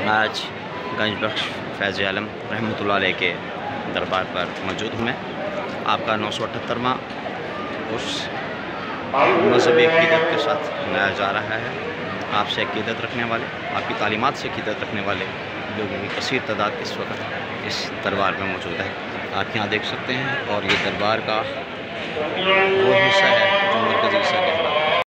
आज गंज बख्श फैज़ आलम रहमतुल्लाह अलैह के दरबार पर मौजूद हूँ मैं। आपका 978वां उस मज़हबी अक़ीदत के साथ मनाया जा रहा है। आपसे अक़ीदत रखने वाले, आपकी तालीमात से अक़ीदत रखने वाले लोगों की कसीर तादाद इस वक्त इस दरबार में मौजूद है। आप यहाँ देख सकते हैं। और ये दरबार का वो हिस्सा है जो मरकज़ी हिस्सा